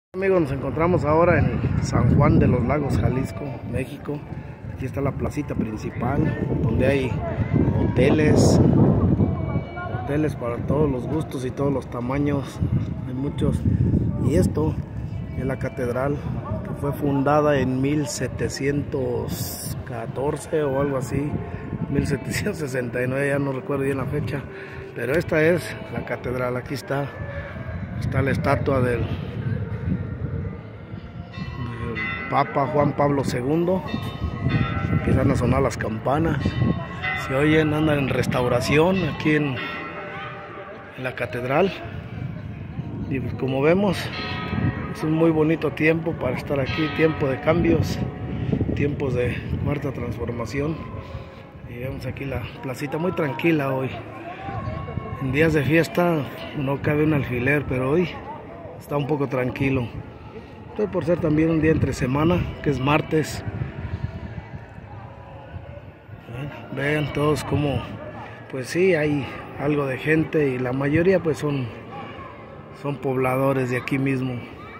Amigos, nos encontramos ahora en San Juan de los Lagos, Jalisco, México. Aquí está la placita principal, donde hay hoteles para todos los gustos y todos los tamaños. Hay muchos. Y esto es la catedral, que fue fundada en 1714 o algo así, 1769, ya no recuerdo bien la fecha. Pero esta es la catedral. Aquí está la estatua del Papa Juan Pablo II. Empiezan a sonar las campanas, se oyen, andan en restauración aquí en la catedral. Y pues como vemos, es un muy bonito tiempo para estar aquí, tiempo de cambios, tiempos de cuarta transformación. Y vemos aquí la placita muy tranquila hoy. En días de fiesta no cabe un alfiler, pero hoy está un poco tranquilo. Por ser también un día entre semana, que es martes. Vean todos como, pues sí, hay algo de gente y la mayoría pues son pobladores de aquí mismo.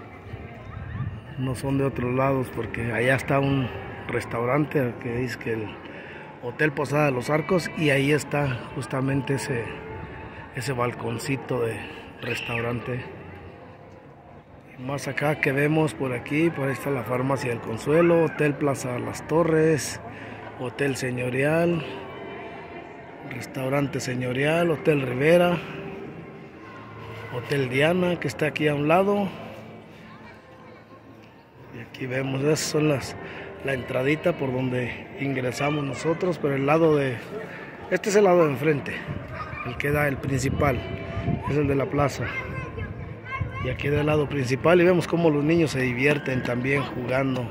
No son de otros lados, porque allá está un restaurante que dice que el Hotel Posada de los Arcos, y ahí está justamente ese balconcito de restaurante. Más acá que vemos por aquí, por ahí está la Farmacia del Consuelo, Hotel Plaza Las Torres, Hotel Señorial, Restaurante Señorial, Hotel Rivera, Hotel Diana, que está aquí a un lado. Y aquí vemos, esas son la entradita por donde ingresamos nosotros, pero el lado este es el lado de enfrente, el que da el principal, es el de la plaza. Y aquí del lado principal, y vemos cómo los niños se divierten también jugando.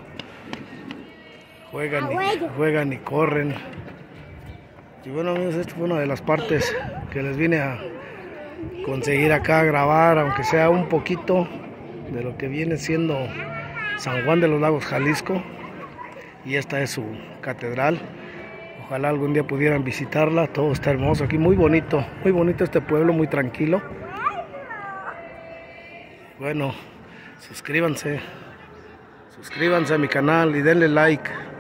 Juegan y corren. Y bueno, amigos, esta fue una de las partes que les vine a conseguir acá a grabar, aunque sea un poquito de lo que viene siendo San Juan de los Lagos, Jalisco. Y esta es su catedral. Ojalá algún día pudieran visitarla. Todo está hermoso aquí, muy bonito este pueblo, muy tranquilo. Bueno, suscríbanse a mi canal y denle like.